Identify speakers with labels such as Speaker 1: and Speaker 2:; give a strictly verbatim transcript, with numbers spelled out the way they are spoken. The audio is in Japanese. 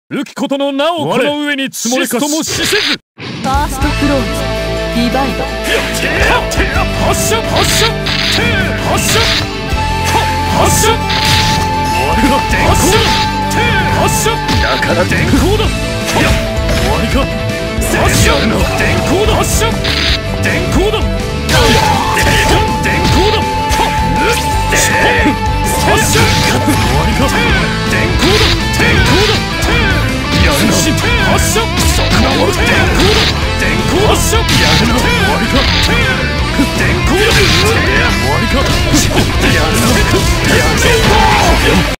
Speaker 1: 浮くことの名をこの上に積もれかしともしせず。
Speaker 2: ファーストクローズディバイド。
Speaker 1: 発射発射発射発射終わりか電光だ。発射だから電光だ。終わりか発射電光だ。発射電光だ。電光だ。発射終わりか電光だ。電光だ。やるな発射そんなもん電光だ。電光発射やるな終わりか電光だ。終わりかやるなやるな